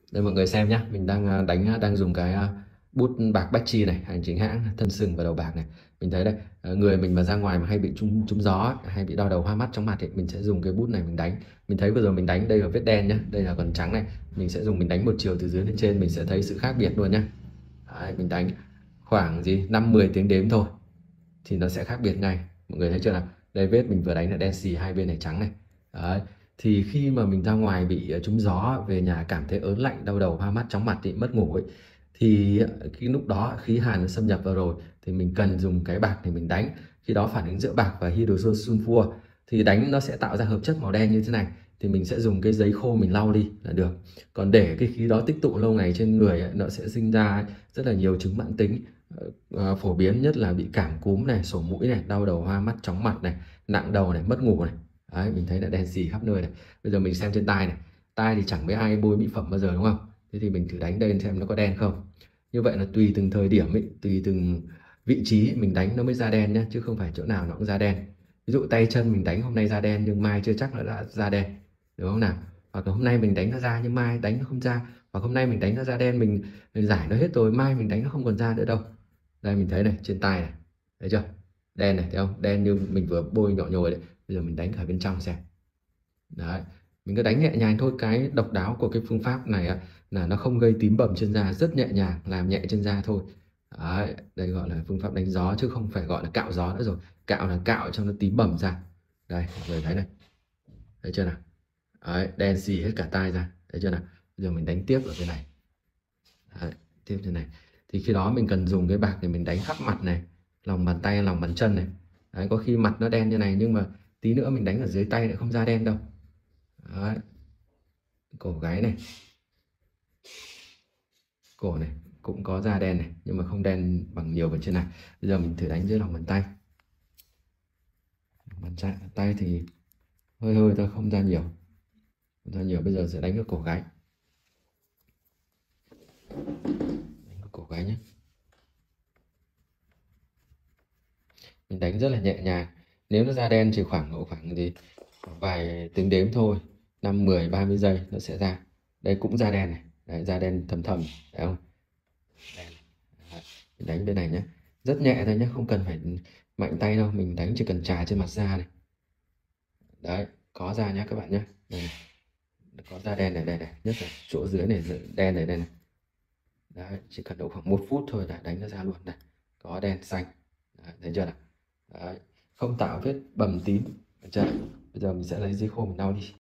Đây mọi người xem nhá, mình đang dùng cái bút bạc Bách Chi này, hàng chính hãng, thân sừng và đầu bạc này. Mình thấy đây, người mình mà ra ngoài mà hay bị trúng trúng gió ấy, hay bị đau đầu hoa mắt chóng mặt ấy, mình sẽ dùng cái bút này mình đánh. Mình thấy vừa rồi mình đánh đây là vết đen nhá, đây là còn trắng này. Mình đánh một chiều từ dưới lên trên, mình sẽ thấy sự khác biệt luôn nhá. Đấy, mình đánh khoảng 5-10 tiếng đếm thôi thì nó sẽ khác biệt ngay. Mọi người thấy chưa nào? Đây vết mình vừa đánh là đen xì, hai bên này trắng này. Đấy. Thì khi mà mình ra ngoài bị trúng gió, về nhà cảm thấy ớn lạnh, đau đầu, hoa mắt, chóng mặt, thì mất ngủ ấy, thì cái lúc đó khí hàn nó xâm nhập vào rồi thì mình cần dùng cái bạc để mình đánh. Khi đó phản ứng giữa bạc và hydrosulfur thì đánh nó sẽ tạo ra hợp chất màu đen như thế này, thì mình sẽ dùng cái giấy khô mình lau đi là được. Còn để cái khí đó tích tụ lâu ngày trên người ấy, nó sẽ sinh ra rất là nhiều chứng mãn tính. Phổ biến nhất là bị cảm cúm này, sổ mũi này, đau đầu, hoa mắt, chóng mặt này, nặng đầu này, mất ngủ này. Đấy, mình thấy là đen xì khắp nơi này. Bây giờ mình xem trên tai này, tai thì chẳng mấy ai bôi mỹ phẩm bao giờ đúng không? Thế thì mình thử đánh đây xem nó có đen không. Như vậy là tùy từng thời điểm ấy, tùy từng vị trí mình đánh nó mới ra đen nhá, chứ không phải chỗ nào nó cũng ra đen. Ví dụ tay chân mình đánh hôm nay ra đen nhưng mai chưa chắc nó đã ra đen, đúng không nào? Hoặc là hôm nay mình đánh nó ra nhưng mai đánh nó không ra, hoặc hôm nay mình đánh nó ra đen, mình giải nó hết rồi, mai mình đánh nó không còn ra nữa đâu. Đây mình thấy này, trên tay này, thấy chưa? Đen này, thấy không? Đen như mình vừa bôi nhọ nhồi đấy. Bây giờ mình đánh cả bên trong xem. Đấy, mình cứ đánh nhẹ nhàng thôi. Cái độc đáo của cái phương pháp này là nó không gây tím bầm trên da, rất nhẹ nhàng, làm nhẹ trên da thôi. Đấy, đây gọi là phương pháp đánh gió chứ không phải gọi là cạo gió nữa rồi. Cạo là cạo cho nó tím bầm ra. Đây, mọi người thấy này, thấy chưa nào? Đấy, đen xì hết cả tai ra, thấy chưa nào? Bây giờ mình đánh tiếp ở bên này. Đấy, tiếp thế này. Thì khi đó mình cần dùng cái bạc để mình đánh khắp mặt này, lòng bàn tay, lòng bàn chân này. Đấy, có khi mặt nó đen như này nhưng mà tí nữa mình đánh ở dưới tay lại không ra đen đâu. Đấy, cổ gáy này, cổ này cũng có da đen này nhưng mà không đen bằng nhiều phần trên này. Bây giờ mình thử đánh dưới lòng bàn tay. Lòng bàn tay thì hơi hơi thôi, không ra nhiều, không ra nhiều. Bây giờ sẽ đánh ở cổ gáy, đánh ở cổ gáy nhé. Mình đánh rất là nhẹ nhàng. Nếu nó ra đen chỉ khoảng vài tiếng đếm thôi, 5-10-30 giây nó sẽ ra. Đây cũng da đen này. Đấy, da đen thầm thầm, thấy không? Đen. Đấy, mình đánh bên này nhé, rất nhẹ thôi nhé, không cần phải mạnh tay đâu. Mình đánh chỉ cần chà trên mặt da này. Đấy, có da nhé các bạn nhé. Đây này. Có da đen này, đây này, nhất là chỗ dưới này, đen này, đây này. Đấy, chỉ cần độ khoảng 1 phút thôi là đánh nó ra luôn này. Có đen xanh. Đấy, thấy chưa nào? Đấy, không tạo vết bầm tím. Được chưa? Bây giờ mình sẽ lấy giấy khô mình lau đi.